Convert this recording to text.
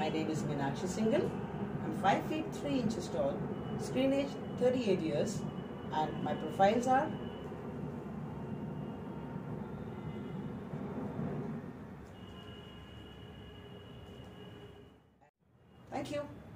My name is Meenakshi Singhal. I'm 5 feet 3 inches tall, screen age 38 years, and my profiles are Thank you.